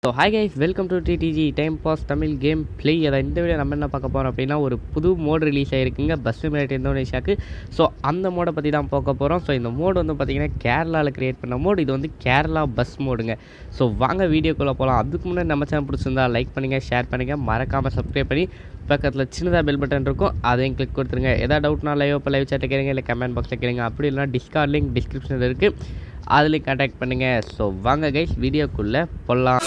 So hi guys, welcome to TDG time pass Tamil game play. அதை இந்த video நம்ம என்ன பார்க்க போகிறோம் அப்படின்னா, ஒரு புது மோடு ரிலீஸ் ஆகிருக்குங்க பஸ் சிமுலேட்டர் இந்தோனேஷியாவுக்கு. ஸோ அந்த மோடை பற்றி தான் பார்க்க போகிறோம். ஸோ இந்த மோடு வந்து பார்த்திங்கன்னா கேரளாவில் க்ரியேட் பண்ண மோடு. இது வந்து கேரளா பஸ் மோடுங்க. ஸோ வாங்க வீடியோக்குள்ளே போகலாம். அதுக்கு முன்னாடி நம்ம சேனல் பிடிச்சிருந்தா லைக் பண்ணுங்கள், ஷேர் பண்ணுங்கள், மறக்காமல் சப்ஸ்கிரைப் பண்ணி பக்கத்தில் சின்னதாக பெல் பட்டன் இருக்கும், அதையும் கிளிக் கொடுத்துருங்க. எதாவது டவுட்னா லைவ் சேட்டை கேளுங்க, இல்லை கமெண்ட் பாக்ஸில் கேளுங்க. அப்படி இல்லைனா டிஸ்கார்ட் லிங்க் டிஸ்கிரிப்ஷனில் இருக்குது, அதுலேயும் கான்டாக்ட் பண்ணுங்கள். ஸோ வாங்க கைஸ் வீடியோக்குள்ளே போகலாம்.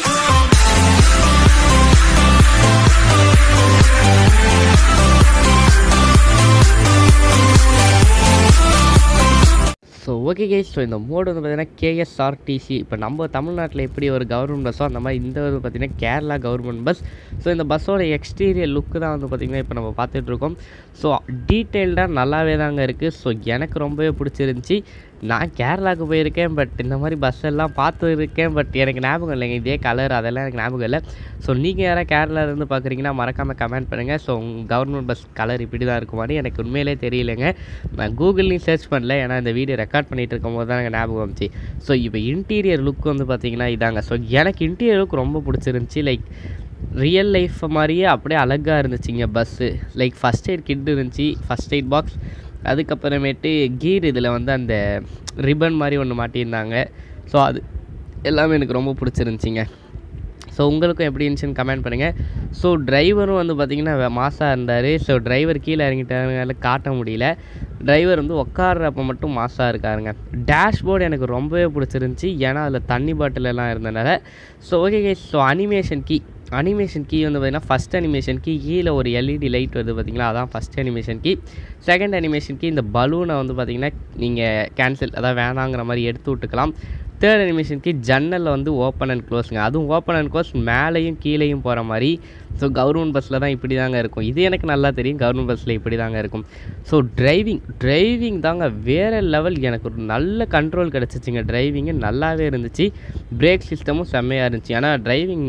ஸோ ஓகே கைஸ், ஸோ இந்த மோடு வந்து பார்த்திங்கன்னா ksrtc. இப்போ நம்ம தமிழ்நாட்டில் எப்படி ஒரு கவர்மெண்ட் பஸ்ஸோ அந்த மாதிரி இந்த வந்து பார்த்திங்கன்னா கேரளா கவர்மெண்ட் பஸ். ஸோ இந்த பஸ்ஸோட எக்ஸ்டீரியர் லுக்கு தான் வந்து பார்த்திங்கன்னா இப்போ நம்ம பார்த்துட்ருக்கோம். ஸோ டீட்டெயில்டாக நல்லாவே தாங்க இருக்குது. ஸோ எனக்கு ரொம்பவே பிடிச்சிருந்துச்சி. நான் கேரளாவுக்கு போயிருக்கேன், பட் இந்த மாதிரி பஸ் எல்லாம் பார்த்துருக்கேன், பட் எனக்கு ஞாபகம் இல்லைங்க இதே கலர் அதெல்லாம் எனக்கு ஞாபகம் இல்லை. ஸோ நீங்கள் யாராவது கேரளாவிலேருந்து பார்க்குறீங்கன்னா மறக்காமல் கமெண்ட் பண்ணுங்கள். ஸோ கவர்மெண்ட் பஸ் கலர் இப்படி தான் இருக்குமான்னு எனக்கு உண்மையிலே தெரியலைங்க. நான் கூகுள்லேயும் சர்ச் பண்ணல, ஏன்னா இந்த வீடியோ ரெக்கார்ட் பண்ணிகிட்டு இருக்கும் போது தான் எனக்கு ஞாபகம் வந்துச்சு. ஸோ இப்போ இன்டீரியர் லுக் வந்து பார்த்திங்கன்னா இதாங்க. ஸோ எனக்கு இன்டீரியர் லுக் ரொம்ப பிடிச்சிருந்துச்சி. லைக் ரியல் லைஃப் மாதிரியே அப்படியே அழகாக இருந்துச்சுங்க bus. Like first aid kit இருந்துச்சு, ஃபஸ்ட் எய்ட் பாக்ஸ், அதுக்கப்புறமேட்டு கீர் இதில் வந்து அந்த ரிப்பன் மாதிரி ஒன்று மாட்டியிருந்தாங்க. ஸோ அது எல்லாமே எனக்கு ரொம்ப பிடிச்சிருந்துச்சிங்க. ஸோ உங்களுக்கும் எப்படி இருந்துச்சுன்னு கமெண்ட் பண்ணுங்கள். ஸோ டிரைவரும் வந்து பார்த்திங்கன்னா மாசாக இருந்தார். ஸோ டிரைவர் கீழே இறங்கிட்டாருனால காட்ட முடியல. டிரைவர் வந்து உட்கார்றப்ப மட்டும் மாசாக இருக்காருங்க. டேஷ்போர்டு எனக்கு ரொம்பவே பிடிச்சிருந்துச்சி, ஏன்னா அதில் தண்ணி பாட்டில் எல்லாம் இருந்தனால. So okay guys, so animation key வந்து பார்த்திங்கன்னா ஃபஸ்ட் அனிமேஷன் கீ கீழே ஒரு எல்இடி லைட் வருது பார்த்திங்களா, அதான் first animation key. Second animation key இந்த பலூனை வந்து பார்த்திங்கன்னா நீங்கள் கேன்சல், அதாவது வேணாங்கிற மாதிரி எடுத்து விட்டுக்கலாம். தேர்ட் அனிமேஷன் கீ ஜன்னலில் வந்து ஓப்பன் அண்ட் க்ளோஸுங்க. அதுவும் ஓப்பன் அண்ட் க்ளோஸ் மேலேயும் கீழேயும் போகிற மாதிரி. ஸோ கவர்மெண்ட் பஸ்ஸில் தான் இப்படி தாங்க இருக்கும். இது எனக்கு நல்லா தெரியும், கவர்மெண்ட் பஸ்ஸில் இப்படி தாங்க இருக்கும். ஸோ டிரைவிங் தாங்க வேறு லெவல். எனக்கு ஒரு நல்ல கண்ட்ரோல் கிடச்சிச்சிங்க. டிரைவிங்கு நல்லாவே இருந்துச்சு. பிரேக் சிஸ்டமும் செம்மையாக இருந்துச்சு. ஆனால் டிரைவிங்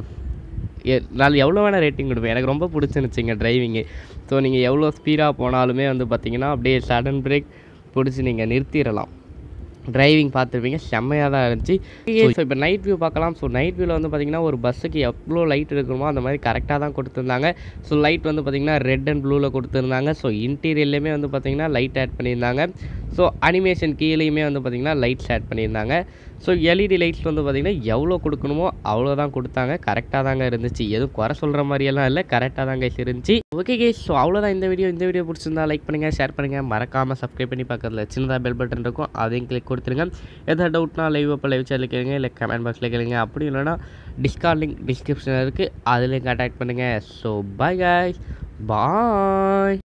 நான் எவ்வளோ வேணால் ரேட்டிங் கொடுப்பேன். எனக்கு ரொம்ப பிடிச்சிருந்துச்சிங்க டிரைவிங்கு. ஸோ நீங்கள் எவ்வளோ ஸ்பீடாக போனாலுமே வந்து பார்த்திங்கன்னா அப்படியே சடன் பிரேக் பிடிச்சி நீங்கள் நிறுத்திடலாம். டிரைவிங் பார்த்துருப்பீங்க, செம்மையாக தான் இருந்துச்சு. ஸோ இப்போ நைட் வியூ பார்க்கலாம். ஸோ நைட் வியூவில் வந்து பார்த்திங்கன்னா ஒரு பஸ்ஸுக்கு எவ்வளோ லைட் இருக்கணுமோ அந்த மாதிரி கரெக்டாக தான் கொடுத்துருந்தாங்க. ஸோ லைட் வந்து பார்த்திங்கன்னா ரெட் அண்ட் ப்ளூவில் கொடுத்துருந்தாங்க. ஸோ இன்டீரியர்லேயுமே வந்து பார்த்திங்கன்னா லைட் ஆட் பண்ணியிருந்தாங்க. ஸோ அனிமேஷன் கீழேயுமே வந்து பார்த்திங்கன்னா லைட்ஸ் ஆட் பண்ணியிருந்தாங்க. ஸோ எல்இடி லைட்ஸ் வந்து பார்த்திங்கன்னா எவ்வளோ கொடுக்கணுமோ அவ்வளோ தான் கொடுத்தாங்க. கரெக்டாக தாங்க இருந்துச்சு, எதுவும் குறை சொல்கிற மாதிரியெல்லாம் இல்லை, கரெக்டாக தாங்க இருந்துச்சு. ஓகே கைஸ், ஸோ அவ்வளோதான் இந்த வீடியோ பிடிச்சிருந்தா லைக் பண்ணுங்கள், ஷேர் பண்ணுங்கள், மறக்காமல் சப்ஸ்கிரைப் பண்ணி பக்கத்தில் சின்னதாக பெல் பட்டன் இருக்கும், அதையும் கிளிக் கொடுத்துருங்க. எதாவது டவுட்னா லைவ் சேனல் கேளுங்க, இல்லை கமெண்ட் பாக்ஸில் கேளுங்க. அப்படி இல்லைனா டிஸ்கார்ட் லிங்க் டிஸ்கிரிப்ஷனில் இருக்குது, அதுலேயும் கான்டாக்ட் பண்ணுங்கள். ஸோ பாய் கைஸ், பாய்.